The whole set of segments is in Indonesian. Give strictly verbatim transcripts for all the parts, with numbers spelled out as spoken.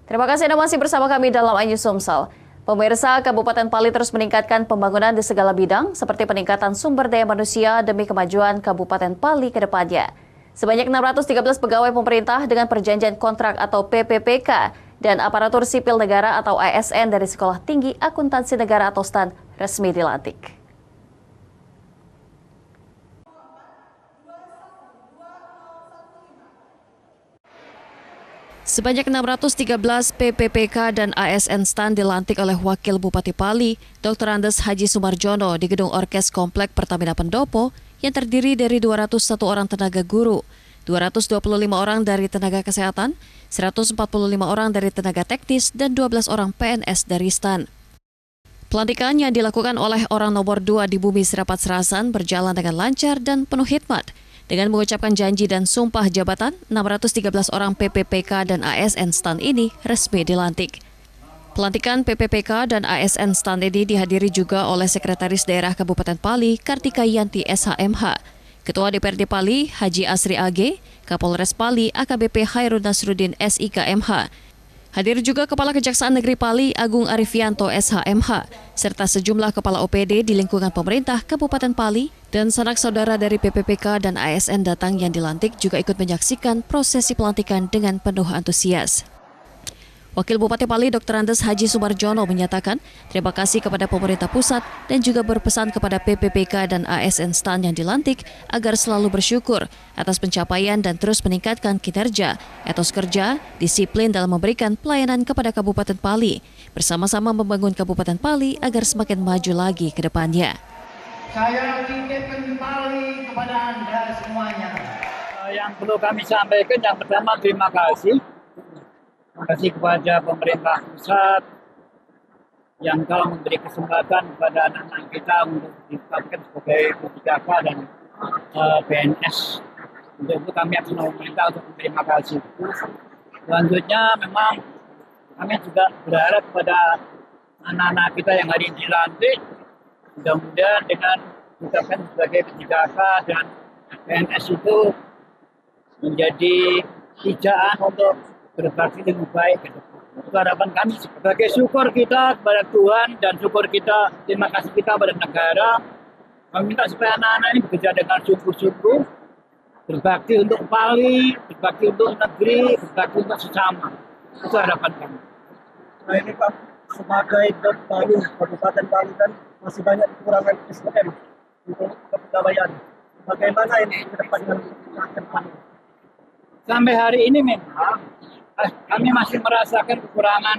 Terima kasih Anda masih bersama kami dalam iNews Sumsel. Pemirsa, Kabupaten Pali terus meningkatkan pembangunan di segala bidang seperti peningkatan sumber daya manusia demi kemajuan Kabupaten Pali ke depannya. Sebanyak enam ratus tiga belas pegawai pemerintah dengan perjanjian kontrak atau P P P K dan aparatur sipil negara atau A S N dari Sekolah Tinggi Akuntansi Negara atau S T A N resmi dilantik. Sebanyak enam ratus tiga belas P P P K dan A S N S T A N dilantik oleh Wakil Bupati Pali, Doktor Andes Haji Sumarjono di Gedung Orkes Komplek Pertamina Pendopo yang terdiri dari dua ratus satu orang tenaga guru, dua ratus dua puluh lima orang dari tenaga kesehatan, seratus empat puluh lima orang dari tenaga teknis, dan dua belas orang P N S dari S T A N. Pelantikan yang dilakukan oleh orang nomor dua di Bumi Serapat Serasan berjalan dengan lancar dan penuh hikmat. Dengan mengucapkan janji dan sumpah jabatan, enam ratus tiga belas orang P P P K dan A S N S T A N ini resmi dilantik. Pelantikan P P P K dan A S N S T A N ini dihadiri juga oleh Sekretaris Daerah Kabupaten Pali, Kartika Yanti S H M H, Ketua D P R D Pali, Haji Asri A G, Kapolres Pali, A K B P Hairun Nasruddin S I K M H. Hadir juga Kepala Kejaksaan Negeri Pali, Agung Arifianto S H M H, serta sejumlah Kepala O P D di lingkungan pemerintah Kabupaten Pali, dan sanak saudara dari P P P K dan A S N datang yang dilantik juga ikut menyaksikan prosesi pelantikan dengan penuh antusias. Wakil Bupati Pali Doktor Andes Haji Sumarjono menyatakan terima kasih kepada pemerintah pusat dan juga berpesan kepada P P P K dan A S N S T A N yang dilantik agar selalu bersyukur atas pencapaian dan terus meningkatkan kinerja, etos kerja, disiplin dalam memberikan pelayanan kepada Kabupaten Pali, bersama-sama membangun Kabupaten Pali agar semakin maju lagi ke depannya. Saya titipkan Pali kepada Anda semuanya. Yang perlu kami sampaikan yang pertama terima kasih. Terima kasih kepada pemerintah pusat yang telah memberi kesempatan kepada anak-anak kita untuk ditetapkan sebagai P P K K dan uh, P N S. Untuk itu kami akan meminta untuk berterima kasih. Selanjutnya memang kami juga berharap kepada anak-anak kita yang hari ini dilantik, mudah-mudahan dengan ditetapkan sebagai P P K K dan P N S itu menjadi pijakan untuk berbakti lebih baik. Itu harapan kami sebagai syukur kita kepada Tuhan dan syukur kita, terima kasih kita kepada negara. Kami minta supaya anak-anak ini bekerja dengan sungguh-sungguh, berbakti untuk Pali, berbakti untuk negeri, berbakti untuk sesama. Itu harapan kami. Nah ini Pak, sebagai Dok Pali, Kabupaten Pali kan masih banyak kekurangan S D M untuk kepegawaian. Bagaimana ini ke depan dengan Kabupaten Pali? Sampai hari ini memang kami masih merasakan kekurangan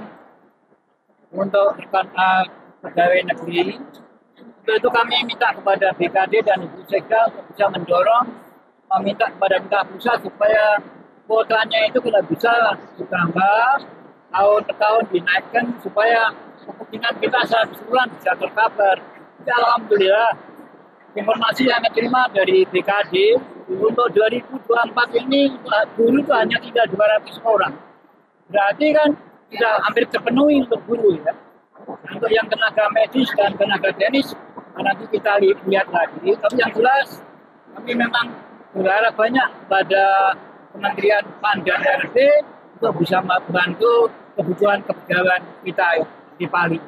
untuk uh, pegawai negeri. Untuk itu kami minta kepada B K D dan Ibu Sekda untuk bisa mendorong, meminta kepada pemerintah pusat supaya kuotanya itu tidak bisa ditambah, tahun ke tahun dinaikkan supaya kepentingan kita secara keseluruhan bisa tercover. Alhamdulillah, informasi yang kami terima dari B K D untuk dua ribu dua puluh empat ini guru itu hanya tinggal dua ratus orang. Berarti kan sudah hampir terpenuhi untuk guru ya. Untuk yang tenaga medis dan tenaga teknis nanti kita lihat lagi. Tapi yang jelas kami memang berharap banyak pada Kementerian P A N dan R D untuk bisa membantu kebutuhan kepegawaian kita di Pali.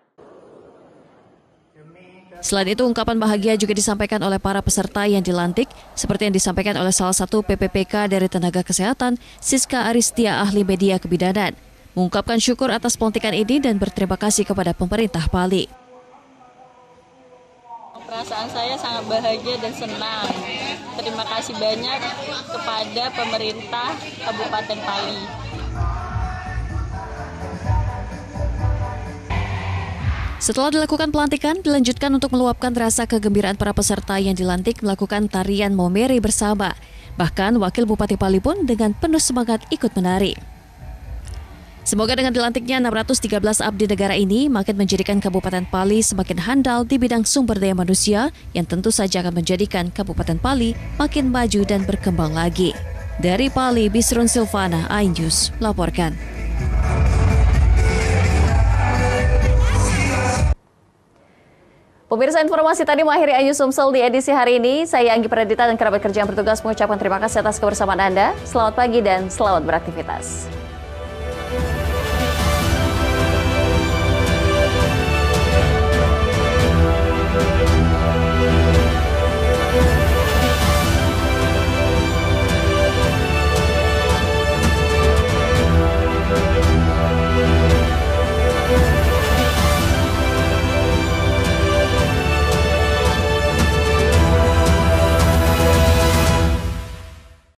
Selain itu, ungkapan bahagia juga disampaikan oleh para peserta yang dilantik, seperti yang disampaikan oleh salah satu P P P K dari Tenaga Kesehatan, Siska Aristia, ahli media kebidanan, mengungkapkan syukur atas pelantikan ini dan berterima kasih kepada pemerintah Pali. Perasaan saya sangat bahagia dan senang. Terima kasih banyak kepada pemerintah Kabupaten Pali. Setelah dilakukan pelantikan, dilanjutkan untuk meluapkan rasa kegembiraan para peserta yang dilantik melakukan tarian Momere bersama. Bahkan Wakil Bupati Pali pun dengan penuh semangat ikut menari. Semoga dengan dilantiknya enam ratus tiga belas abdi negara ini makin menjadikan Kabupaten Pali semakin handal di bidang sumber daya manusia yang tentu saja akan menjadikan Kabupaten Pali makin maju dan berkembang lagi. Dari Pali, Bisrun Silvana, iNews melaporkan. Pemirsa, informasi tadi mengakhiri iNews Sumsel di edisi hari ini. Saya Anggi Pradita dan kerabat kerja yang bertugas mengucapkan terima kasih atas kebersamaan Anda. Selamat pagi dan selamat beraktivitas.